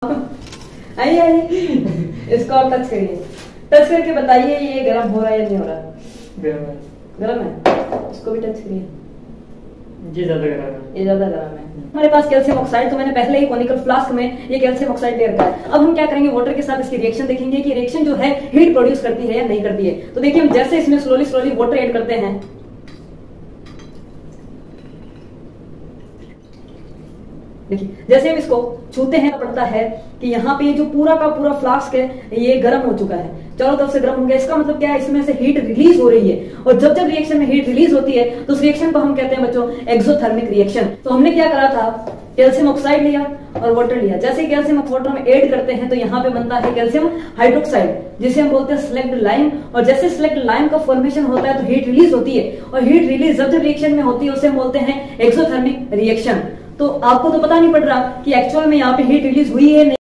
आइए आइए, इसको आप टच करिए। टच करके बताइए ये गर्म हो रहा है या नहीं हो रहा। गर्म है। गर्म है, इसको भी टच करिए। ये ज्यादा गर्म है। ये ज्यादा गर्म है। हमारे पास कैल्शियम ऑक्साइड, तो मैंने पहले ही कोनिकल फ्लास्क में ये कैल्शियम ऑक्साइड ले रखा है। अब हम क्या करेंगे, वाटर के साथ इसकी रिएक्शन देखेंगे कि रिएक्शन जो है हीट प्रोड्यूस करती है या नहीं करती है। तो देखिए, हम जैसे इसमें स्लोली स्लोली वाटर ऐड करते हैं, देखिए जैसे हम इसको छूते हैं पड़ता है कि यहाँ पे जो पूरा का पूरा फ्लास्क है ये गर्म हो चुका है, चारों तरफ से गर्म हो गया। इसका मतलब क्या है, इसमें से हीट रिलीज हो रही है। और जब जब रिएक्शन में हीट रिलीज होती है तो उस रिएक्शन को हम कहते हैं बच्चों एक्सोथर्मिक रिएक्शन। तो हमने क्या करा था, कैल्शियम ऑक्साइड लिया और वाटर लिया। जैसे ही कैल्शियम वाटर में ऐड करते हैं तो यहाँ पे बनता है कैल्शियम हाइड्रोक्साइड, जिसे हम बोलते हैं स्लेक्ड लाइम। और जैसे स्लेक्ड लाइम का फॉर्मेशन होता है तो हीट रिलीज होती है, और हीट रिलीज जब जब रिएक्शन में होती है उसे हम बोलते हैं एक्सोथर्मिक रिएक्शन। तो आपको तो पता नहीं पड़ रहा कि एक्चुअल में यहाँ पे हीट रिलीज हुई है नहीं।